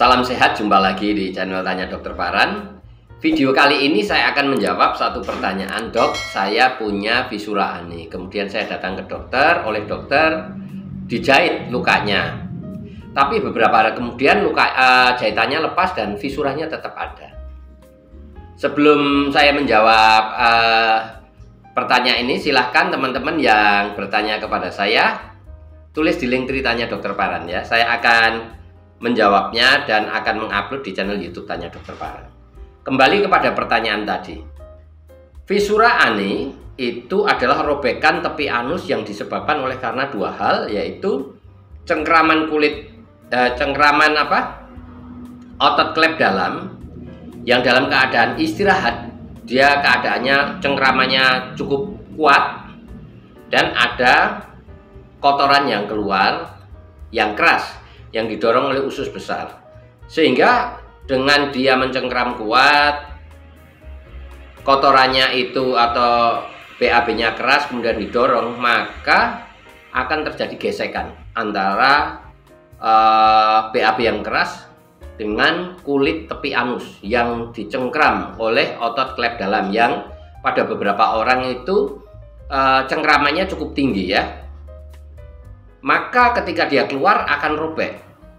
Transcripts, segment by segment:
Salam sehat, jumpa lagi di channel Tanya Dokter Paran. Video kali ini saya akan menjawab satu pertanyaan. Dok, saya punya visura ani. Kemudian saya datang ke dokter, oleh dokter dijahit lukanya. Tapi beberapa hari kemudian jahitannya lepas dan visuranya tetap ada. Sebelum saya menjawab pertanyaan ini, silahkan teman-teman yang bertanya kepada saya tulis di link Tanya Dokter Paran ya. Saya akan menjawabnya dan akan mengupload di channel YouTube Tanya Dokter Paran. Kembali kepada pertanyaan tadi. Visura ani itu adalah robekan tepi anus yang disebabkan oleh karena dua hal, yaitu cengkraman otot klep dalam yang dalam keadaan istirahat, dia keadaannya cengkramannya cukup kuat dan ada kotoran yang keluar yang keras yang didorong oleh usus besar, sehingga dengan dia mencengkram kuat, kotorannya itu atau BAB-nya keras kemudian didorong, maka akan terjadi gesekan antara BAB yang keras dengan kulit tepi anus yang dicengkram oleh otot klep dalam yang pada beberapa orang itu cengkramannya cukup tinggi ya. Maka ketika dia keluar akan robek.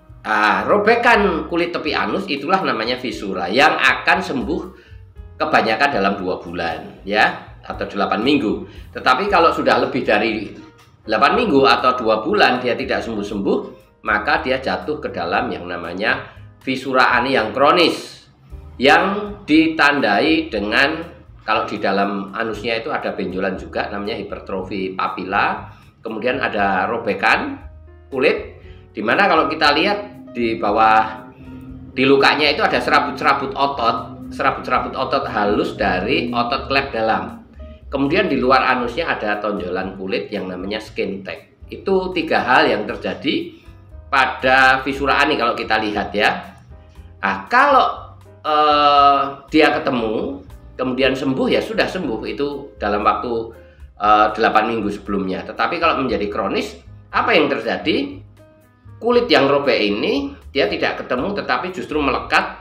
Robekan kulit tepi anus itulah namanya visura yang akan sembuh kebanyakan dalam 2 bulan ya, atau 8 minggu. Tetapi kalau sudah lebih dari 8 minggu atau 2 bulan dia tidak sembuh-sembuh, maka dia jatuh ke dalam yang namanya visura ani yang kronis, yang ditandai dengan, kalau di dalam anusnya itu ada benjolan juga, namanya hipertrofi papila. Kemudian ada robekan kulit, dimana kalau kita lihat di bawah di lukanya itu ada serabut-serabut otot halus dari otot klep dalam. Kemudian di luar anusnya ada tonjolan kulit yang namanya skin tag. Itu 3 hal yang terjadi pada visura ani kalau kita lihat ya. Kalau dia ketemu kemudian sembuh, ya sudah sembuh, itu dalam waktu 8 minggu sebelumnya. Tetapi kalau menjadi kronis, apa yang terjadi? Kulit yang robek ini dia tidak ketemu, tetapi justru melekat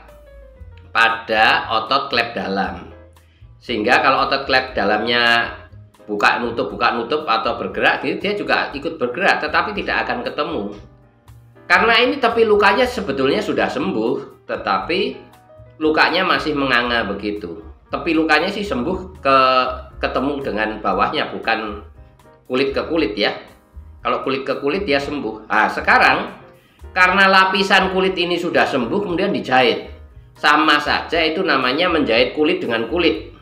pada otot klep dalam, sehingga kalau otot klep dalamnya buka nutup atau bergerak, dia juga ikut bergerak, tetapi tidak akan ketemu. Karena ini tepi lukanya sebetulnya sudah sembuh, tetapi lukanya masih menganga begitu. Tepi lukanya sih sembuh ketemu dengan bawahnya, bukan kulit ke kulit ya. Kalau kulit ke kulit dia sembuh. Sekarang karena lapisan kulit ini sudah sembuh kemudian dijahit, sama saja itu namanya menjahit kulit dengan kulit.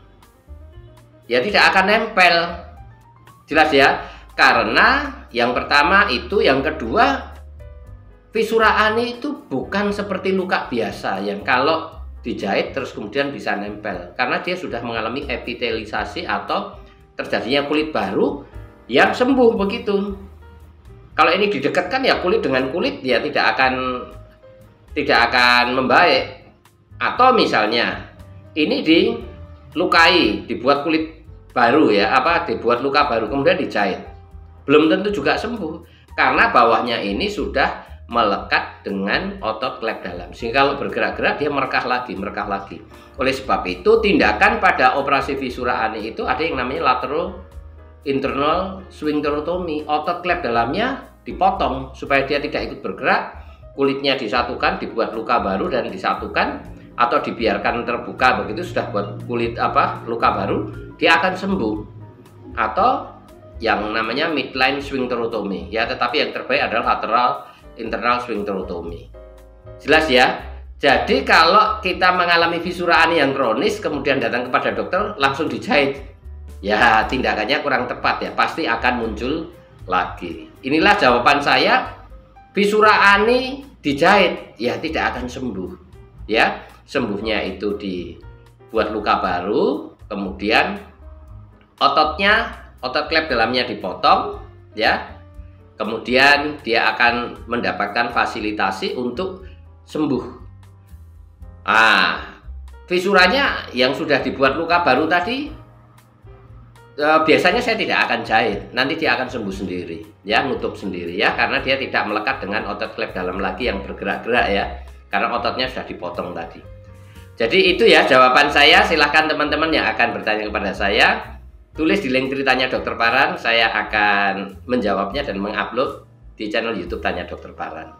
Ya tidak akan nempel. Jelas ya? Karena yang pertama itu, yang kedua, visura ani itu bukan seperti luka biasa yang kalau dijahit terus kemudian bisa nempel, karena dia sudah mengalami epitelisasi atau terjadinya kulit baru yang sembuh begitu. Kalau ini didekatkan ya kulit dengan kulit, dia tidak akan membaik. Atau misalnya ini dilukai, dibuat kulit baru ya, dibuat luka baru kemudian dijahit, belum tentu juga sembuh karena bawahnya ini sudah melekat dengan otot klep dalam, sehingga kalau bergerak-gerak dia merekah lagi. Oleh sebab itu tindakan pada operasi visura ani itu ada yang namanya lateral internal sphincterotomy. Otot klep dalamnya dipotong supaya dia tidak ikut bergerak, kulitnya disatukan, dibuat luka baru dan disatukan, atau dibiarkan terbuka begitu, sudah buat kulit luka baru, dia akan sembuh. Atau yang namanya midline sphincterotomy ya, tetapi yang terbaik adalah lateral internal sphincterotomy. Jelas ya? Jadi kalau kita mengalami visura ani yang kronis kemudian datang kepada dokter langsung dijahit, ya tindakannya kurang tepat ya, pasti akan muncul lagi. Inilah jawaban saya. Visura ani dijahit ya tidak akan sembuh ya. Sembuhnya itu dibuat luka baru, kemudian otot klep dalamnya dipotong ya. Kemudian dia akan mendapatkan fasilitasi untuk sembuh. Visuranya yang sudah dibuat luka baru tadi, biasanya saya tidak akan jahit, nanti dia akan sembuh sendiri ya, nutup sendiri ya, karena dia tidak melekat dengan otot klep dalam lagi yang bergerak-gerak ya. karena ototnya sudah dipotong tadi. Jadi itu ya jawaban saya. Silahkan teman-teman yang akan bertanya kepada saya, tulis di link ceritanya Dokter Paran. Saya akan menjawabnya dan mengupload di channel YouTube Tanya Dokter Paran.